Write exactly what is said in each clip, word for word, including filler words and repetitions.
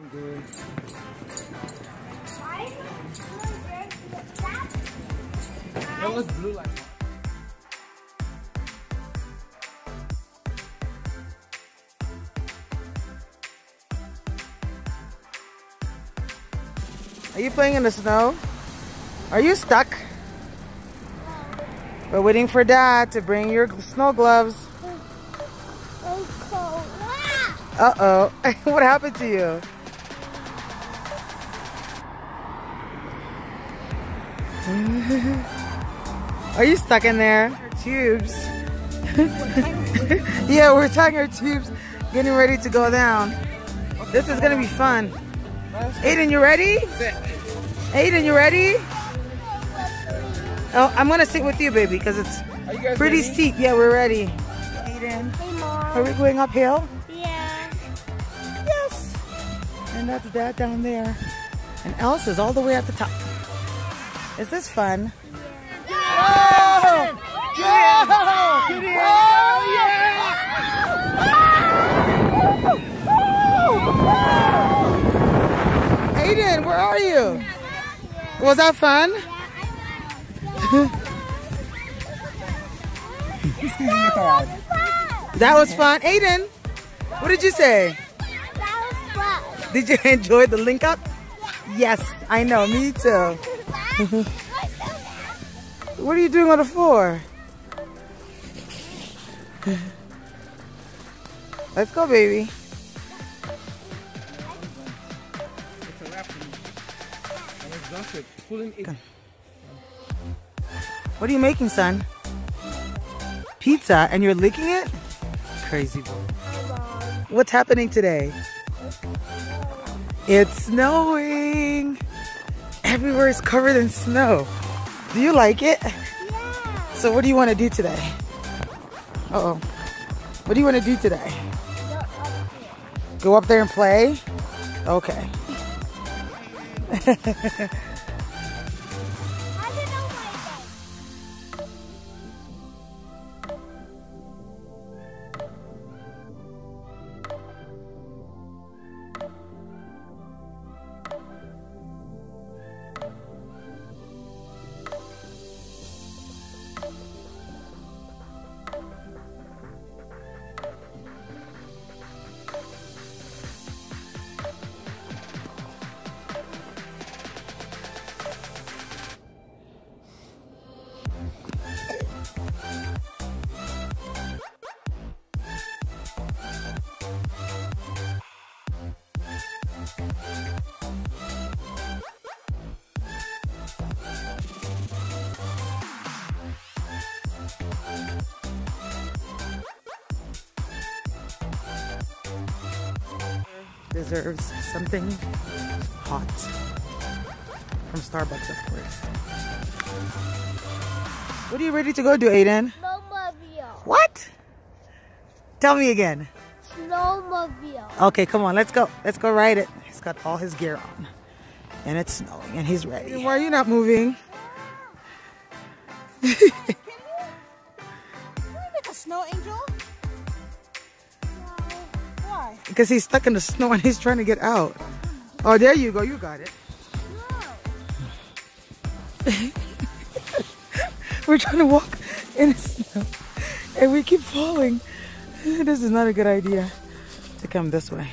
good. It was blue like that. Are you playing in the snow? Are you stuck? We're waiting for Dad to bring your snow gloves. Uh-oh. What happened to you? Are you stuck in there? Tubes. Yeah, we're tying our tubes, getting ready to go down. This is gonna be fun. Aiden, you ready? Aiden, you ready? Oh, I'm gonna sit with you, baby, because it's pretty ready? Steep. Yeah, we're ready. Aiden, hey, Mom. Are we going uphill? Yeah. Yes. And that's Dad down there. And Elsa's all the way at the top. Is this fun? Yeah. Oh! Yeah! Oh, yeah! Aiden, where are you? Was that fun? That was fun. Aiden, what did you say? That was fun. Did you enjoy the link up? Yes, I know, me too. What are you doing on the floor? Let's go, baby. What are you making, son? Pizza, and you're licking it? Crazy boy. What's happening today? It's snowing. Everywhere is covered in snow. Do you like it? Yeah. So what do you want to do today? Uh-oh. What do you want to do today? Go up there and play? Okay. Deserves something hot from Starbucks, of course. What are you ready to go do, Aiden? Snowmobile. What? Tell me again. Snowmobile. Okay, come on, let's go. Let's go ride it. He's got all his gear on. And it's snowing and he's ready. Why are you not moving? Can you, can you make a snow angel? Why? Because he's stuck in the snow and he's trying to get out. Oh, there you go. You got it. We're trying to walk in the snow and we keep falling. This is not a good idea to come this way.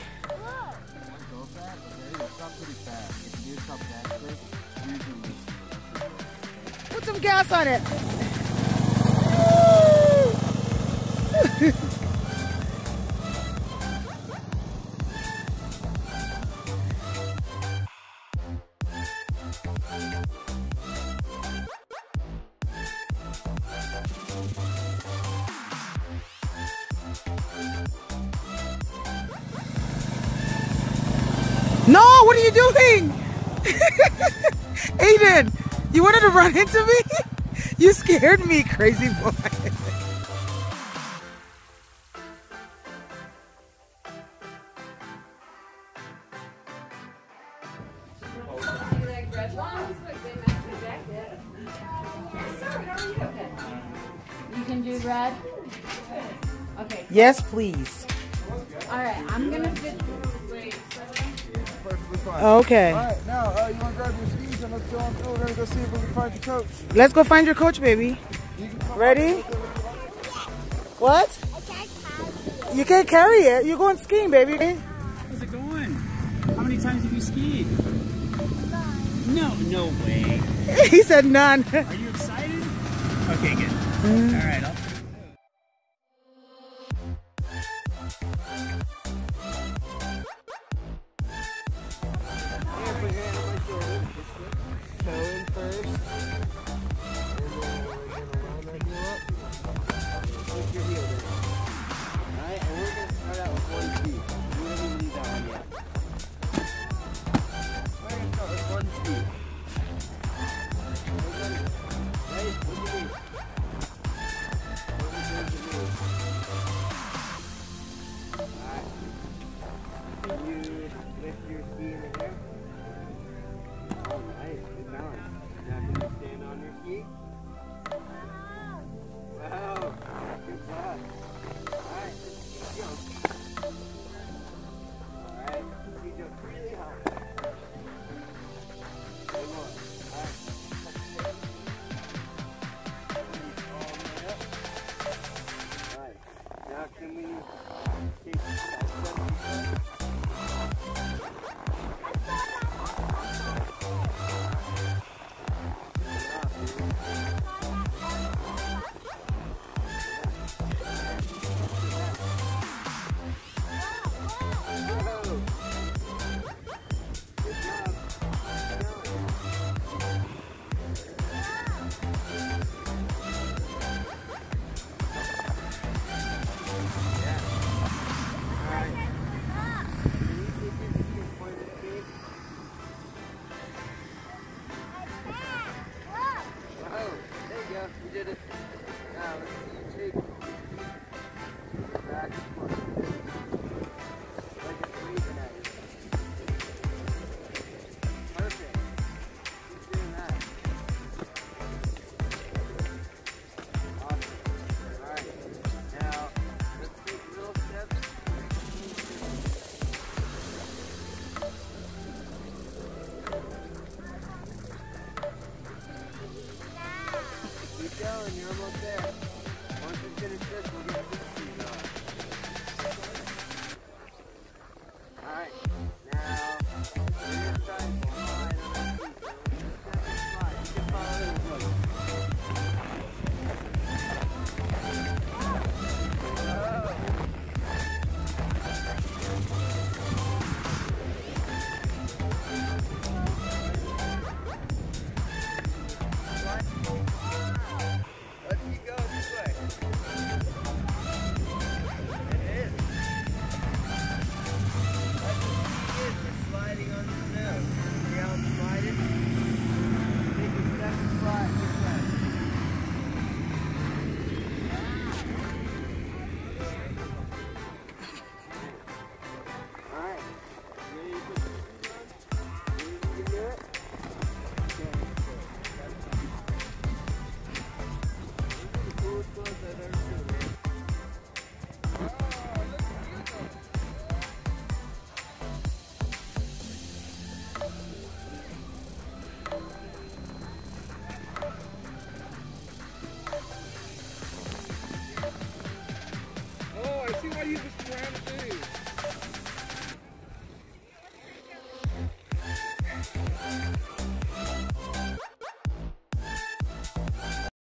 Put some gas on it. No, what are you doing? Aiden, you wanted to run into me? You scared me, crazy boy. You can do red? Okay. Yes, please. All right, I'm gonna fit. perfectly fine. Okay. All right, now uh, you want to grab your skis and let's go on through. We're going to go see if we can find your coach. Let's go find your coach, baby. You can come Ready? up with it if you like. What? I can't carry it. You can't carry it. You're going skiing, baby. How's it going? How many times have you skied? No, no way. He said none. Are you excited? Okay, good. Mm. All right, I'll Put your hand on my shoulder. Toe in first. And then we're going to line that heel up. Push your heel down. Alright, and we're going to start out with one speed. We don't even leave that one yet. We're going to start with one speed. Ready? Look at me. Look at me. Alright. Can you lift your ski in the air? Oh, nice. Good balance. Now can you stand on your ski? Wow. Good job. Alright, let's ski jump. Alright, ski jump really high. One more. Alright. All the way up. Alright. Now can we take that step? You did it. Now let's see you take back and forth. Like it's waving at you. Perfect. Keep doing that. Awesome. Alright. Now let's take little steps. Keep going, you're almost there. Once you finish this, we'll get this piece on. Alright, now, we're going to try and slide on that piece. So let's just step and slide. You can follow this look. Let's keep going this way. It is. That's what ski is. We're sliding on the snow. See how I'm sliding? Take a step and slide this way. Alright. You ready to put your shoes on? You think you can do it? Okay. The coolest clothes I've ever seen, man. Oh, look at you go. Oh, I see why you just ran it.